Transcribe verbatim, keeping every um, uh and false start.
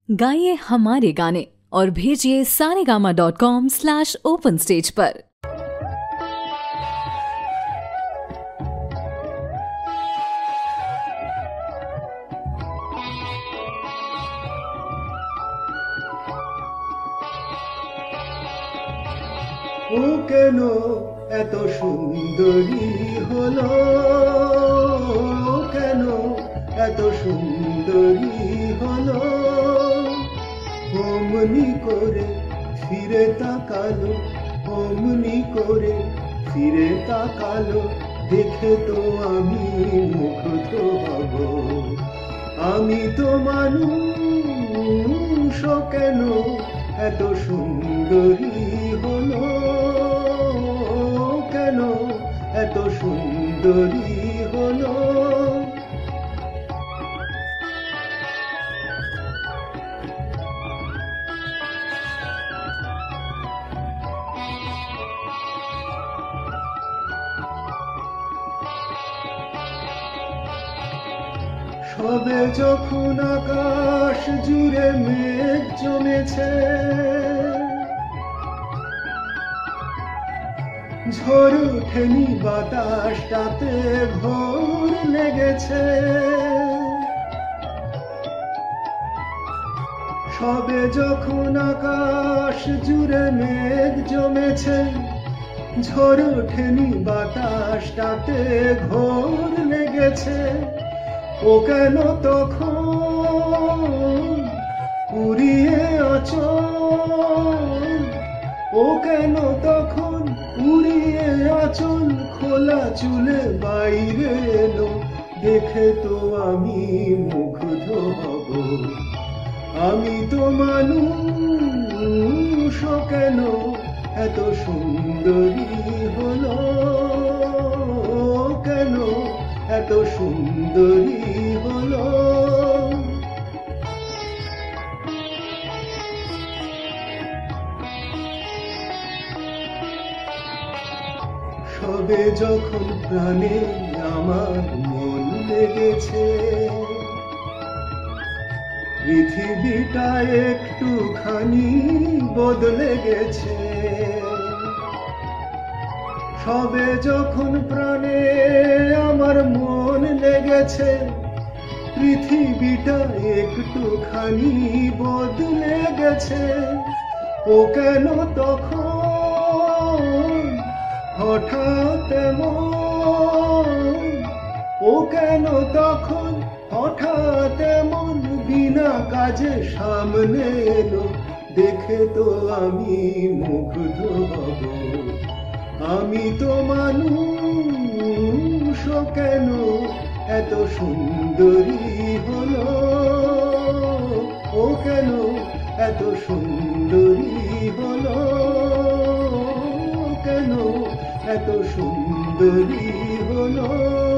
गाइए हमारे गाने और भेजिए Saregama dot com slash open stage पर। ও কেন এত সুন্দরী হলো, কেন এত সুন্দরী হলো, অমনি করে ফিরে তাকালো, অমনি করে ফিরে তাকালো, দেখে তো আমি মুগ্ধ হব। আমি তো মানুষ, কেন এত সুন্দরী হলো, কেন এত সুন্দরী হলো। সবে যখন আকাশ জুড়ে মেঘ জমেছে, ঝড় ওঠেনি বাতাসটাতে ঘোর লেগেছে। সবে যখন আকাশ জুড়ে মেঘ জমেছে, ঝড় ওঠেনি বাতাসটাতে ঘোর লেগেছে। ও কেন তখন উড়িয়ে আঁচল, ও কেন তখন উড়িয়ে আঁচল, খোলা চুলে বাইরে এলো, দেখে তো আমি মুগ্ধ হব। আমি তো মানুষ, কেন এত সুন্দরী হলো, কেন এত সুন্দরী হলো। সবে যখন প্রাণে আমার মন লেগেছে, পৃথিবীটা একটুখানি বদলে গেছে। সবে যখন প্রাণে আমার মন লেগেছে, পৃথিবীটা একটুখানি বদলে গেছে। ও কেন তখন হঠাৎ এমন, ও কেন তখন হঠাৎ এমন, বিনা কাজে সামনে এলো, দেখে তো আমি মুগ্ধ হব। আমি তো মানুষ, কেন এত সুন্দরী হলো, ও কেন এত সুন্দরী হলো, কেন এত সুন্দরী হলো।